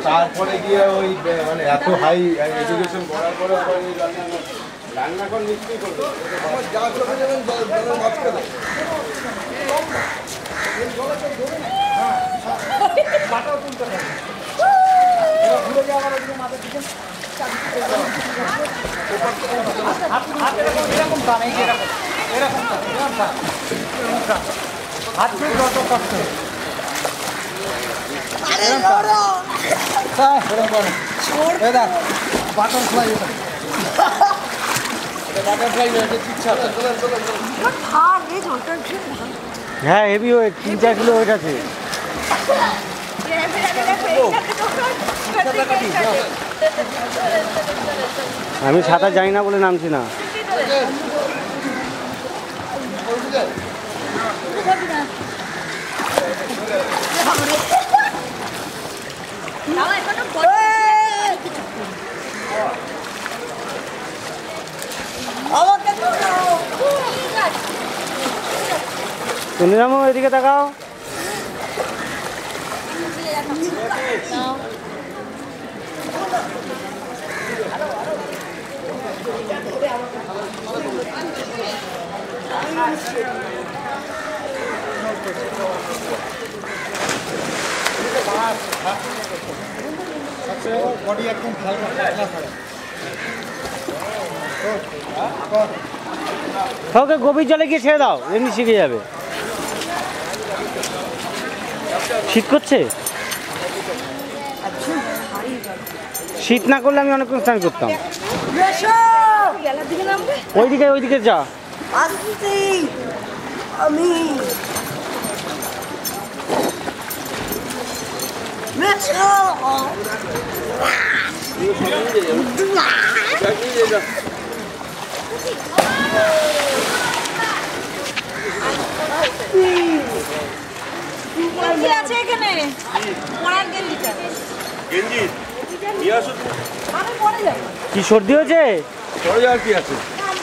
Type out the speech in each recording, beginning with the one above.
তারপরে গিয়ে ওই মানে এত হাই এডুকেশন করার পরে রান্না করে নিশ্চয়ই করবে আমার যা চলে যাবেন জলের মাঝখানে বাটাও তুলতে হবে ঘুরে যাওয়ার ওদিকে মাথা দিকে এরকম টান এই এরকম এরকম হাত দিয়ে যত কষ্ট বাটারফ্লাই হ্যাঁ হেভি ওয়েট 3-4 কিলো ওয়েট আছে আমি সাঁতার জানি না বলে নামছি না তুমি নামো এদিকে তাকাও বডি একদম ওকে গভীর জলে গিয়ে ছেড়ে দাও এমনি শিখে যাবে শীত করছে শীত না করলে আমি অনেকক্ষণ স্নান করতাম ওইদিকে যা আমি আছে এখানে পড়ার গেঞ্জিটা গেঞ্জি নিয়ে আসো আমি পরে যাব কি সর্দি হয়েছে পরে যাওয়ার কি আছে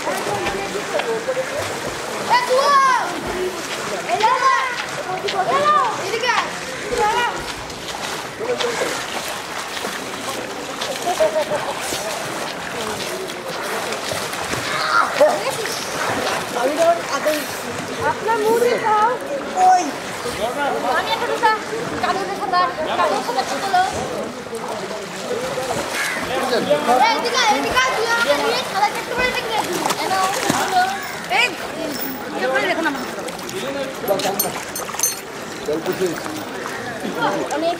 আপনার মুড়ি খাও ওই আমি একটা দুটা কাগজের সাদা চলো এদিকে তুই আমাকে নিয়ে সাদা চেষ্টা করে দেখে এনো এই কি করে দেখো না চল পুষে অনেক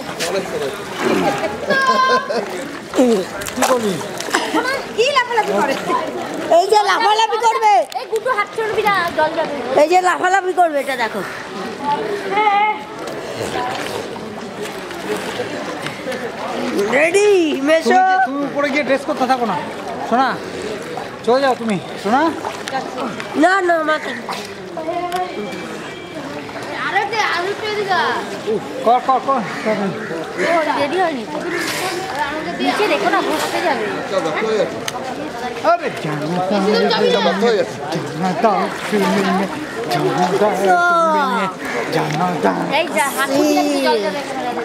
কি করবি কি লাফালাফি করে এই যে লাফালাফি করবে এই গুড্ডু হাত ছড়বি না জল যাবে এই যে লাফালাফি করবে এটা দেখো রেডি মেশো তুমি উপরে গিয়ে ড্রেস করতে থাকো না শোনা চলে যাও তুমি শোনা না না মাকে আরেকটা এদিকে কর রেডি হয়নি নিচে দেখো না বসতে যাবে আরে জানাতা এই যা হাত জল যাবে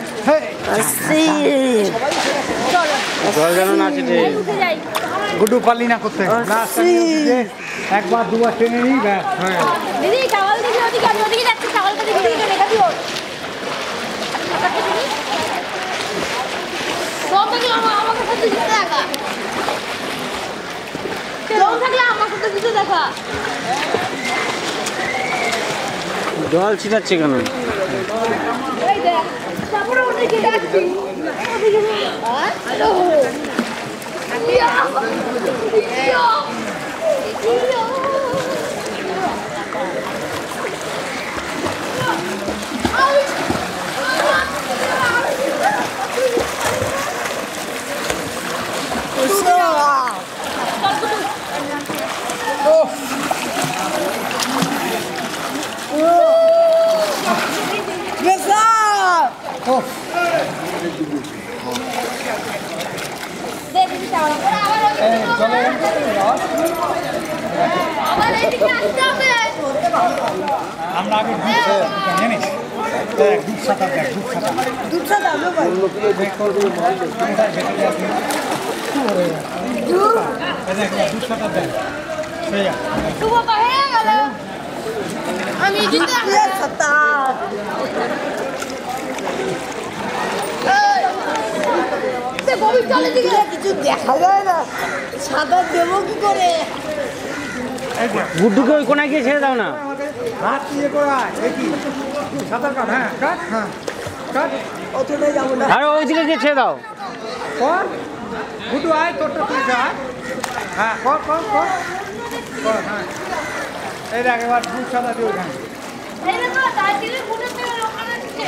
জল যেন না ছিটে উঠে যাই গুড্ডু পারলি না করতে একবার দুবার টেনে নিই ব্যাস হয়ে গেল দিদি টাওয়াল দেখি ওদিকে আমি ওদিকে যাচ্ছি টাওয়ালটা দেখি ওদিকে রেখা দিও সব থেকে আমার সাথে দিতে দেখা জল থাকলে আমার সাথে দিতে দেখা জল ছিটাচ্ছে কেন এই দেখ তারপরে ওদিকে যাচ্ছি ওদিকে হ্যালো আবার এইদিকে আসতে হবে। আমরা আগে জানিস দুধ সাঁতার দেখ দুধ সাঁতার দুধ সাঁতার দেখ সেই শুভ হয়ে গেল। আমি জিতে গভীর জলের দিকে কিছু দেখা যায় না সাঁতার দেবো কি করে গুড্ডুকে ওই কোনায় গিয়ে ছেড়ে দাও না। হাত ইয়ে করা দেখি সাঁতার কাট হ্যাঁ কাট হ্যাঁ কাট অতটাই যাবো না আরে ওইদিকে গিয়ে ছেড়ে দাও। কর গুডু আয় তোরটা তুই যা হ্যাঁ কর কর কর কর হ্যাঁ এই দেখ এবার দুধ সাদা দিয়ে ওখানে এই দেখো দার্জিলিং ফুটের থেকে ওখানে দিচ্ছে।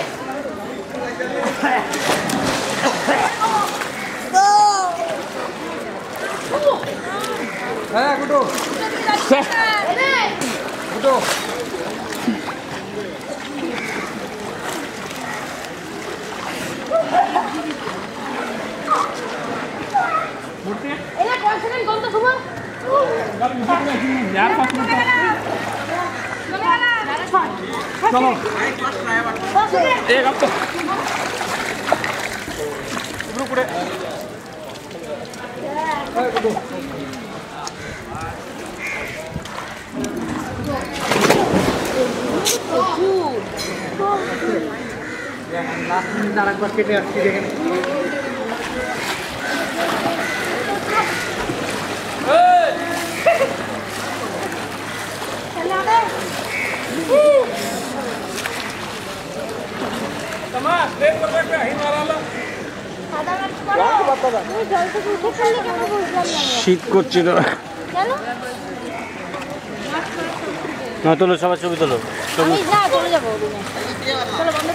হ্যাঁ গুডু এই গুডু এই কয় সেকেন্ড গন্ত শুভ চলো গুডু করে হ্যাঁ গুডু লাস্ট মিনিট আর একবার কেটে আসছি দেখেন শীত করছিল কেন? না তোলো সবার ছবি তোলো আমি না চলে যাবো রুমে। চলো